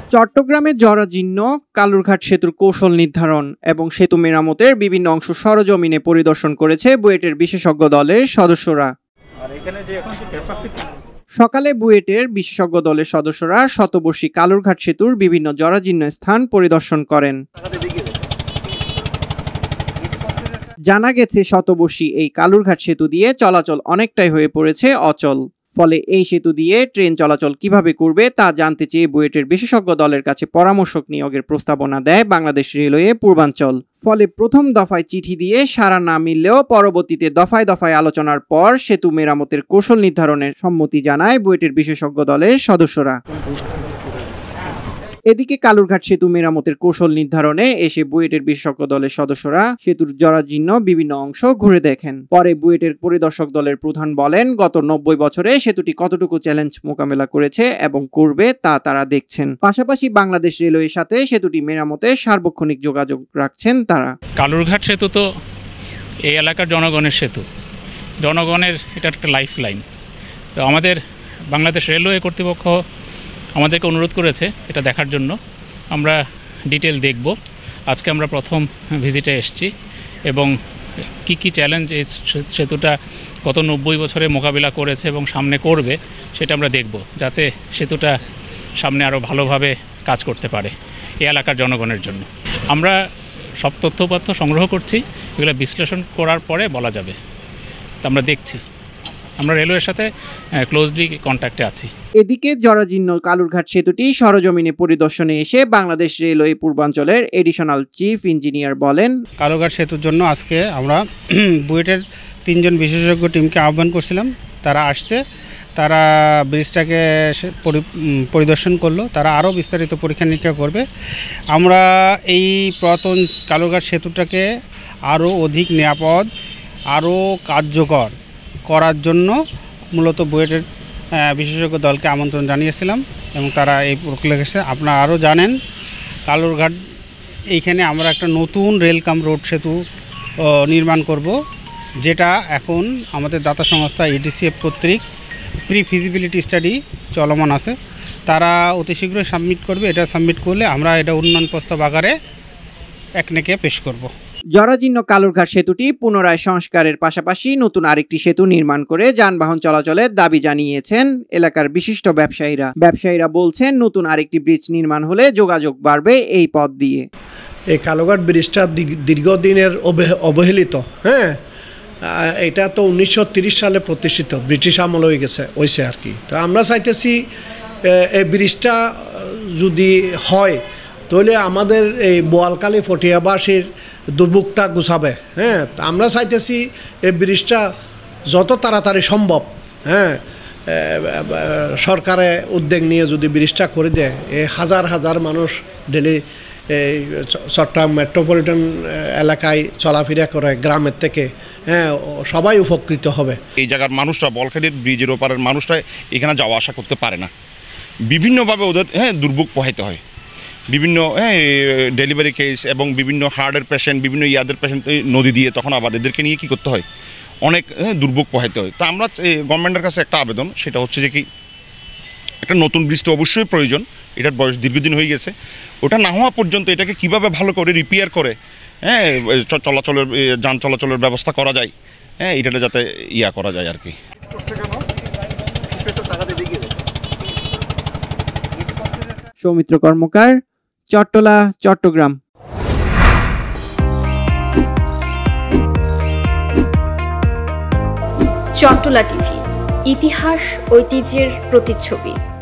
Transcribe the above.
চট্টগ্রামের জরাজীর্ণ কালুরঘাট সেতুর কৌশল নির্ধারণ এবং সেতু মেরামতের বিভিন্ন অংশ সরজমিনে পরিদর্শন করেছে বুয়েটের বিশেষজ্ঞ দলের সদস্যরা। সকালে বুয়েটের বিশেষজ্ঞ দলের সদস্যরা শতবর্ষী কালুরঘাট সেতুর বিভিন্ন জরাজীর্ণ স্থান পরিদর্শন করেন। জানা গেছে, শতবর্ষী এই কালুরঘাট সেতু দিয়ে চলাচল অনেকটাই হয়ে পড়েছে অচল। ফলে এই সেতু দিয়ে ট্রেন চলাচল কিভাবে করবে তা জানতে চেয়ে বুয়েটের বিশেষজ্ঞ দলের কাছে পরামর্শক নিয়োগের প্রস্তাবনা দেয় বাংলাদেশ রেলওয়ে পূর্বাঞ্চল। ফলে প্রথম দফায় চিঠি দিয়ে সাড়া না মিললেও পরবর্তীতে দফায় দফায় আলোচনার পর সেতু মেরামতের কৌশল নির্ধারণের সম্মতি জানায় বুয়েটের বিশেষজ্ঞ দলের সদস্যরা। এদিকে কালুরঘাট সেতু মেরামতের কৌশল নির্ধারণে এসে বুয়েটের বিশেষজ্ঞ দলের সদস্যরা সেতুর জরাজীর্ণ বিভিন্ন অংশ ঘুরে দেখেন। পরে বুয়েটের পরিদর্শক দলের প্রধান বলেন, গত 90 বছরে সেতুটি কতটুকু চ্যালেঞ্জ মোকাবেলা করেছে এবং করবে তা তারা দেখছেন। পাশাপাশি বাংলাদেশ রেলওয়ের সাথে সেতুটি মেরামতে সার্বক্ষণিক যোগাযোগ রাখছেন তারা। কালুরঘাট সেতু তো এই এলাকার জনগণের সেতু, জনগণের এটা একটা লাইফ লাইন। তো আমাদের বাংলাদেশ রেলওয়ে কর্তৃপক্ষ আমাদেরকে অনুরোধ করেছে এটা দেখার জন্য। আমরা ডিটেল দেখব। আজকে আমরা প্রথম ভিজিটে এসেছি এবং কি চ্যালেঞ্জ এই সেতুটা গত 90 বছরে মোকাবিলা করেছে এবং সামনে করবে সেটা আমরা দেখব, যাতে সেতুটা সামনে আরও ভালোভাবে কাজ করতে পারে এই এলাকার জনগণের জন্য। আমরা সব তথ্যপত্র সংগ্রহ করছি, এগুলো বিশ্লেষণ করার পরে বলা যাবে। তো আমরা দেখছি, আমরা রেলওয়ের সাথে ক্লোজলি কন্ট্যাক্টে আছি। এদিকে জরাজীর্ণ কালুরঘাট সেতুটি সরজমিনে পরিদর্শনে এসে বাংলাদেশ রেলওয়ে পূর্বাঞ্চলের এডিশনাল চিফ ইঞ্জিনিয়ার বলেন, কালুরঘাট সেতুর জন্য আজকে আমরা বুয়েটের 3 জন বিশেষজ্ঞ টিমকে আহ্বান করছিলাম। তারা আসছে, তারা ব্রিজটাকে পরিদর্শন করলো, তারা আরও বিস্তারিত পরীক্ষা নিরীক্ষা করবে। আমরা এই পুরাতন কালুরঘাট সেতুটাকে আরও অধিক নিরাপদ, আরও কার্যকর করার জন্য মূলত বুয়েটের বিশেষজ্ঞ দলকে আমন্ত্রণ জানিয়েছিলাম এবং তারা এই প্রক্রিয়া গেছে। আপনারা আরও জানেন, কালুরঘাট এইখানে আমরা একটা নতুন রেল কাম রোড সেতু নির্মাণ করব, যেটা এখন আমাদের দাতা সংস্থা EDCF কর্তৃক প্রি ফিজিবিলিটি স্টাডি চলমান আছে। তারা অতি শীঘ্রই সাবমিট করবে। এটা সাবমিট করলে আমরা এটা উন্নয়ন প্রস্তাব আকারে একনেকে পেশ করব। জরাজীর্ণ কালুরঘাট সেতুটি পুনরায় সংস্কারের পাশাপাশি নতুন আরেকটি সেতু নির্মাণ করে যানবাহন চলাচলের দাবি জানিয়েছেন এলাকার বিশিষ্ট ব্যবসায়ীরা বলছেন, নতুন আরেকটি ব্রিজ নির্মাণ হলে যোগাযোগ বাড়বে এই পথ দিয়ে। এই কালুরঘাট ব্রিজটা দীর্ঘদিনের অবহেলিত। এটা তো 1930 সালে প্রতিষ্ঠিত, ব্রিটিশ আমল হয়ে গেছে হয়েছে আর কি। তো আমরা চাইতেছি এই ব্রিজটা যদি হয় তাহলে আমাদের এই বোয়ালখালী ফটিয়াবাসীর দুর্ভোগটা গুছাবে। আমরা চাইতেছি এই ব্রিজটা যত তাড়াতাড়ি সম্ভব সরকারে উদ্যোগ নিয়ে যদি ব্রিজটা করে দেয়, এই হাজার হাজার মানুষ ডেলি এই চট্টগ্রাম মেট্রোপলিটন এলাকায় চলাফেরা করে গ্রামের থেকে, সবাই উপকৃত হবে। এই জায়গার মানুষরা, বলখালির ব্রিজের ওপারের মানুষরা এখানে যাওয়া আসা করতে পারে না। বিভিন্নভাবে ওদের দুর্ভোগ পোহাইতে হয়। বিভিন্ন ডেলিভারি কেস এবং বিভিন্ন হার্টের পেশেন্ট, বিভিন্ন ইয়াদের পেশেন্ট নদী দিয়ে, তখন আবার এদেরকে নিয়ে কী করতে হয়, অনেক দুর্ভোগ পোহাইতে হয়। তা আমরা গভর্নমেন্টের কাছে একটা আবেদন, সেটা হচ্ছে যে কি একটা নতুন ব্রিজ তো অবশ্যই প্রয়োজন। এটার বয়স দীর্ঘদিন হয়ে গেছে। ওটা না হওয়া পর্যন্ত এটাকে কিভাবে ভালো করে রিপেয়ার করে যান চলাচলের ব্যবস্থা করা যায়, এটাতে যাতে করা যায় আর কি। সৌমিত্র কর্মকার, চট্টলা, চট্টগ্রাম। চট্টলা টিভি, ইতিহাস ঐতিহ্যের প্রতিচ্ছবি।